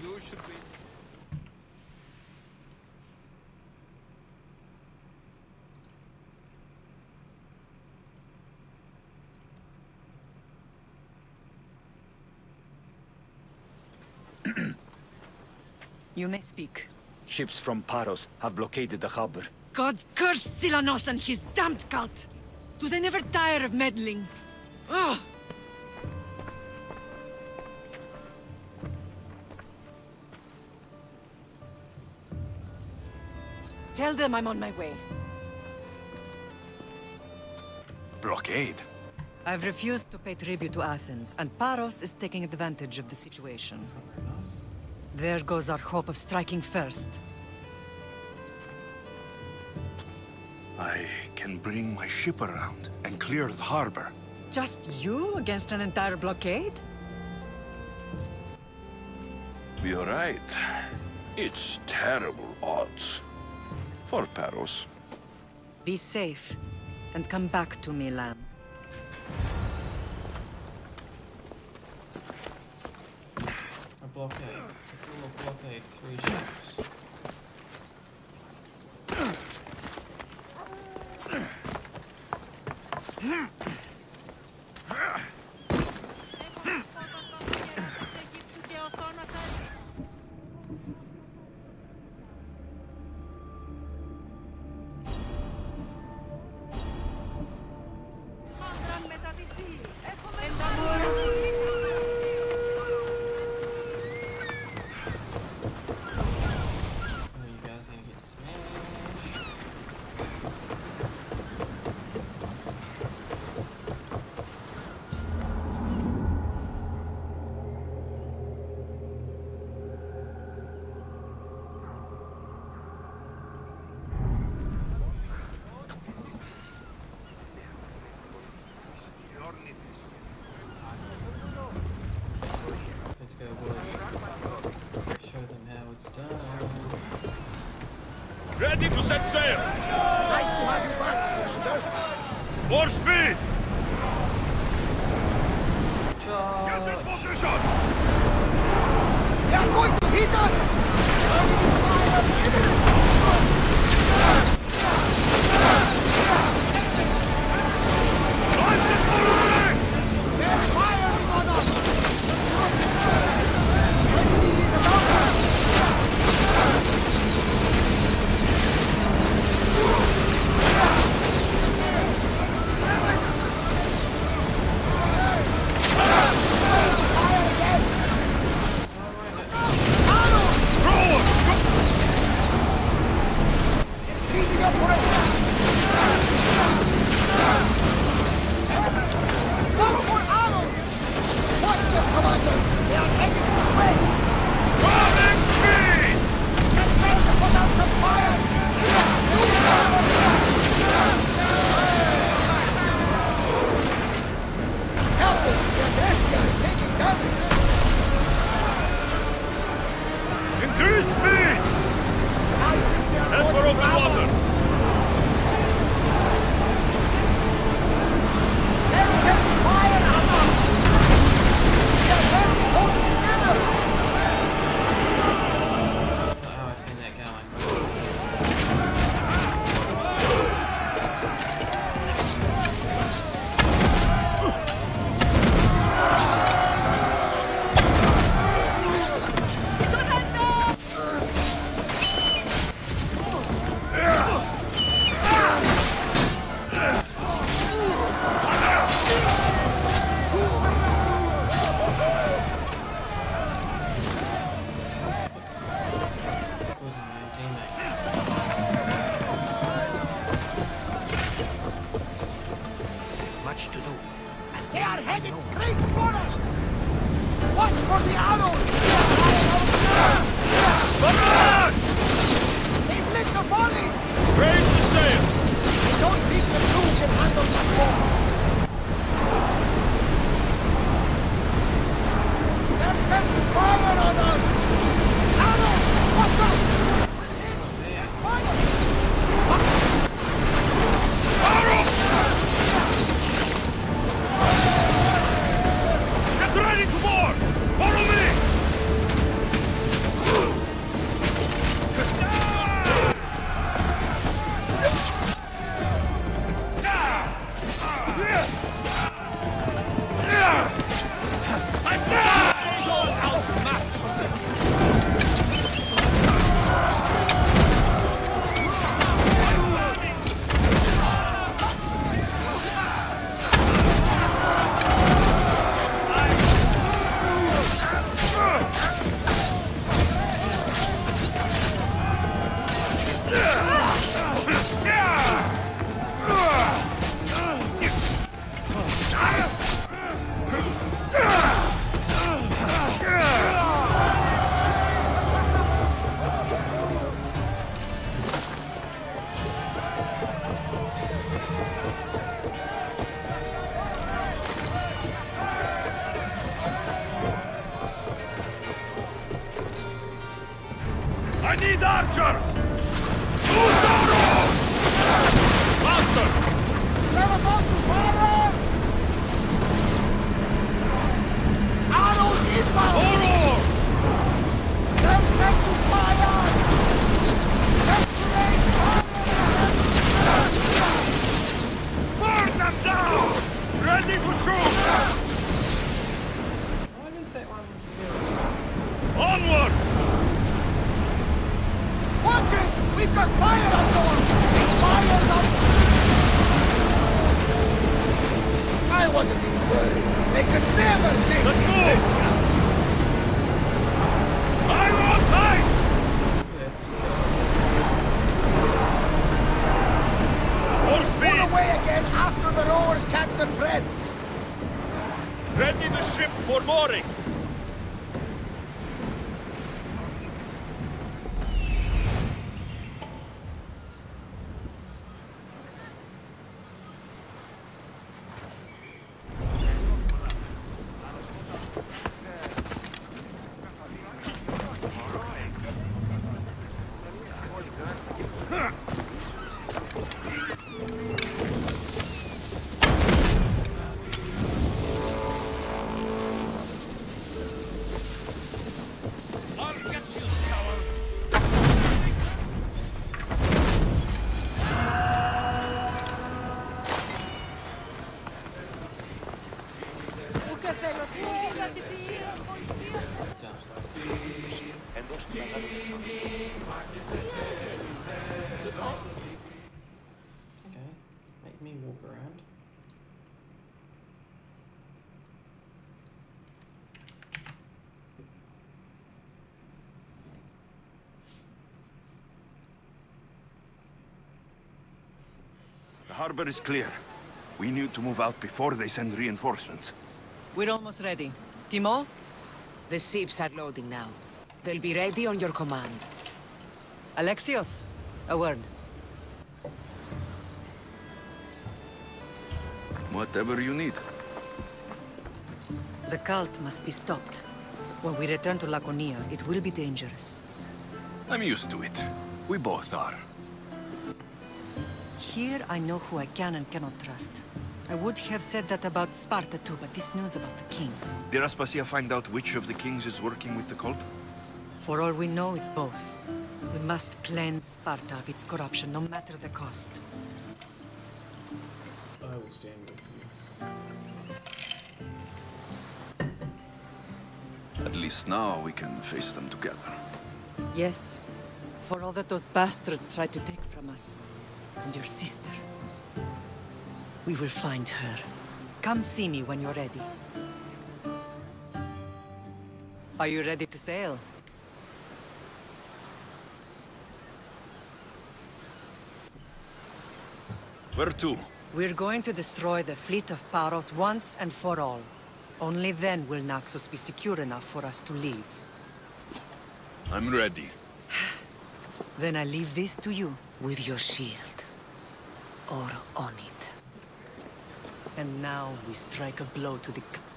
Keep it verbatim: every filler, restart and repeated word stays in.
You should be. You may speak. Ships from Paros have blockaded the harbor. God curse Silanos and his damned cult! Do they never tire of meddling? Ugh! Tell them I'm on my way. Blockade? I've refused to pay tribute to Athens, and Paros is taking advantage of the situation. There goes our hope of striking first. I can bring my ship around and clear the harbor. Just you against an entire blockade? You're right. It's terrible odds. For Paros. Be safe, and come back to me, lamb. A blockade. A full of blockade, three ships. Let's go, boys. Show them how it's done. Ready to set sail! Nice to have you back, Commander. More speed! Charge! Get in position! They are going to hit us! Fire the enemy! Drive them forward! They're firing on us! Enemy is about us! Speeding up for it! Look for arrows! Watch them, Commander! They are heading this way! Running speed! Get ready to put out some fire! Help us! The Agrestia is taking damage! Increase speed! I think they are Head going for to open grab water! us. Let's take fire on us! We are barely holding together! Not how I seen that going. Wasn't my own teammate. There's much to do. They are headed straight for us! Watch for the arrows! Come on! They've lit the volley! Raise the sail! I don't think the crew can handle this war! They're setting fire on us! Arrows! Watch out! Fire! Arrow! Get ready to board! Follow me! I need archers! Use arrows! Master! They're about to fire! Arrows inbound! Horrors! They're set to fire! Set to rain fire! Burn them down! Ready to shoot! Why does it one Onward! Watch it! We've got fire on board! Fire's on! I wasn't even worried. They could never save Let's me move! this time. I'm on tight! It's Full Pull speed! away again after the rowers catch their breaths. Ready the ship for mooring! okay. Make me walk around. The harbor is clear. We need to move out before they send reinforcements. We're almost ready. Timo? The ships are loading now. They'll be ready on your command. Alexios? A word. Whatever you need. The cult must be stopped. When we return to Laconia, it will be dangerous. I'm used to it. We both are. Here I know who I can and cannot trust. I would have said that about Sparta too, but this news about the king. Did Aspasia find out which of the kings is working with the cult? For all we know, it's both. We must cleanse Sparta of its corruption, no matter the cost. I will stand with you. At least now we can face them together. Yes, for all that those bastards tried to take from us. And your sister. We will find her. Come see me when you're ready. Are you ready to sail? Where to? We're going to destroy the fleet of Paros once and for all. Only then will Naxos be secure enough for us to leave. I'm ready. Then I leave this to you. With your shield. Or on it. And now we strike a blow to the...